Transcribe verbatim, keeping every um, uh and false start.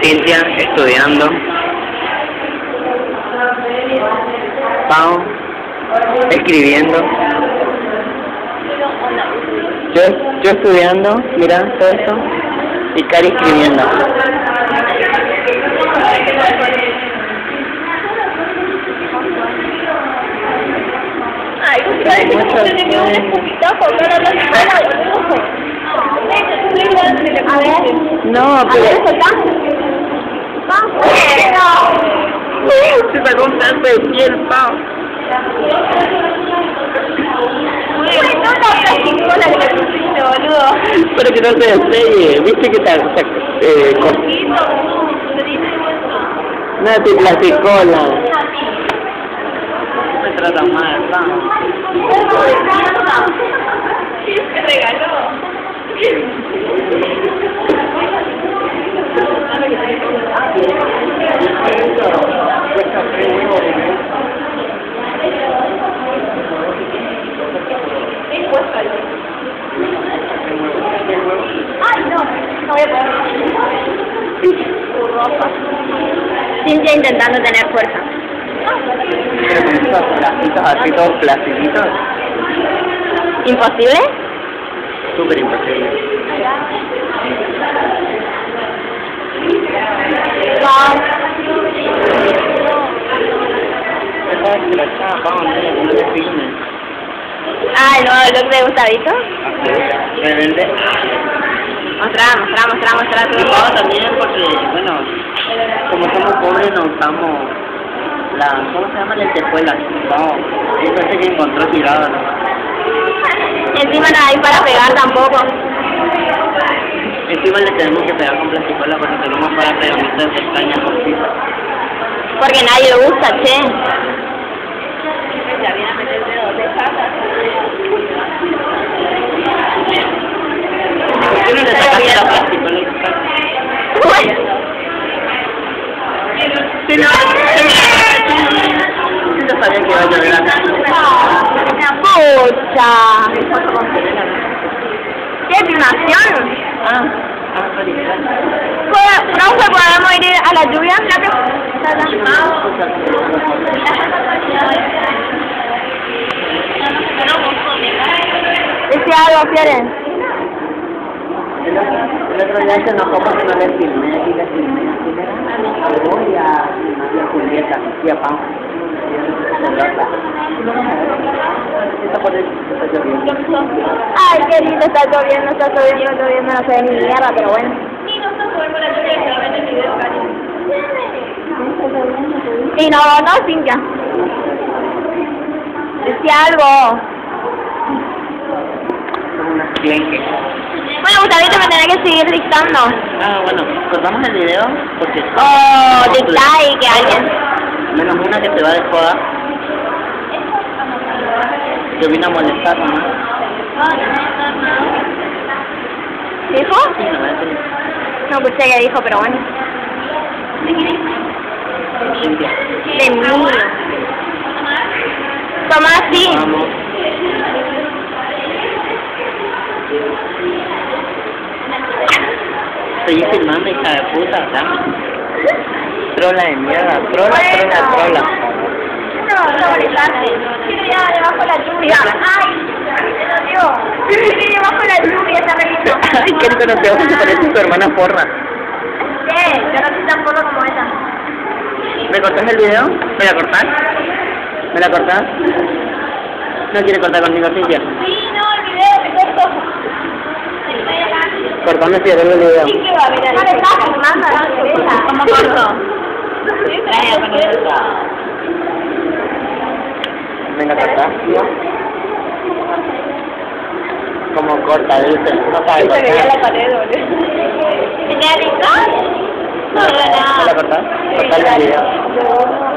Cintia estudiando. Pau escribiendo. Yo, yo estudiando, mira todo esto. Y Cari escribiendo. Ay, ustedes que como tenía un espumitazo, pero no se A ver. No, pero... Se sacó un tanto de piel, Pau. Uy, no la plasticola que le pusiste, boludo. Pero que no se despegue, viste que te... Eh, con... No te plasticola. Me trata mal, Pau. Se regaló. Ay, no, no voy a poder. Tu ropa. Cintia intentando tener fuerza. Pero con estos plastitos así, todos plastiquitos. ¿Imposible? Súper imposible. Ah, el nuevo look de Gustavito. Rebelde. Mostra, mostra, mostra, mostra tu No, también porque, bueno, como somos pobres no usamos la, ¿cómo se llama? Lentejuelas. No, eso es que encontró tirado nomás. Encima no hay para pegar tampoco. Encima le tenemos que pegar con plasticola porque tenemos para pegamento de pestañas cortitas. Porque nadie lo usa, che. Ya viene a meter el dedo de casa. ¿Por qué no le sacaste la plasticola y sacaste? Sí, no, sí, no sabía que iba a llover acá. ¡Pucha! ¿Qué filmación? Ah, ah, sorry. ¿No se podemos ir a la lluvia? ¿Dice algo, Fiore? El otro día se enojó porque no le filmé y le filmé a Julieta y a Julieta y a Pau. Ay, qué lindo, está lloviendo, está lloviendo, lloviendo, no se ve ni mierda, pero bueno. Sí, nosotros podemos la lluvia que va en el video, cariño. Y no, no, Cintia. Decía algo. Son unas clientes. Bueno, Gustavito me tenía que seguir dictando. Ah, bueno, cortamos el video porque... Oh, dislike que alguien. Menos una que se va de joda. Yo vine a molestar nomás. ¿Dijo? Sí, no, es el... No escuché que dijo, pero bueno. Cintia. De mí. Toma así. Vamos. Estoy filmando, hija de puta, dame. Trola de mierda, trola, trola, trola. No, no molestaste. Quiero ir debajo de la lluvia. Ay, se lo dio. Quiero ir debajo de la lluvia, está re lindo. Ay, qué rico, no te vas a parecer tu hermana porra. Sí, yo no soy tan porra como ella. ¿Me cortás el video? ¿Me la cortás? ¿Me la cortás? ¿No quiere cortar conmigo, Cintia? Sí, no, el video, te corto. Cortame si arreglo el video. Sí, que va, mira. No le estás filmando a la cabeza. ¿Cómo corto? Venga, cortá, tío. Como corta, dice. No sabe Se veía la cortar. pared, boludo. ¿Te queda listo? No, no, no. ¿Me la cortás? Cortá el video.